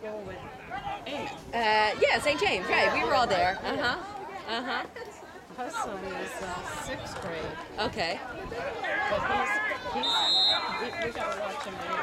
go with 8. Yeah, St. James, right. We were all there. My son is 6th grade, Okay. but we gotta watch him